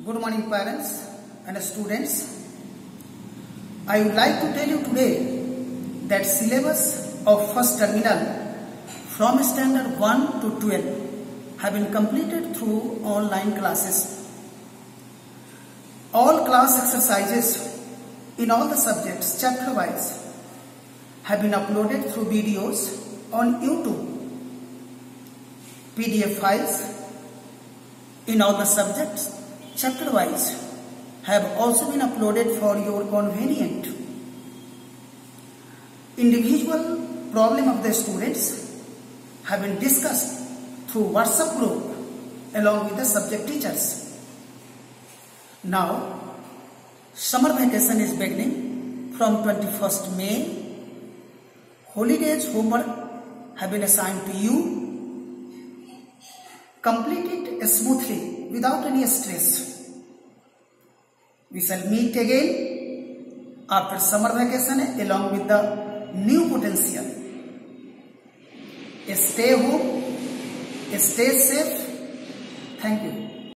Good morning parents and students. I would like to tell you today that syllabus of first terminal from standard 1 to 12 have been completed through online classes. All class exercises in all the subjects chapter wise have been uploaded through videos on YouTube. PDF files in all the subjects chapter wise have also been uploaded for your convenience. Individual problem of the students have been discussed through WhatsApp group along with the subject teachers. Now summer vacation is beginning from 21st May. Holidays homework have been assigned to you. Complete it smoothly without any stress. We shall meet again after summer vacation along with the new potential. Stay home, stay safe. Thank you.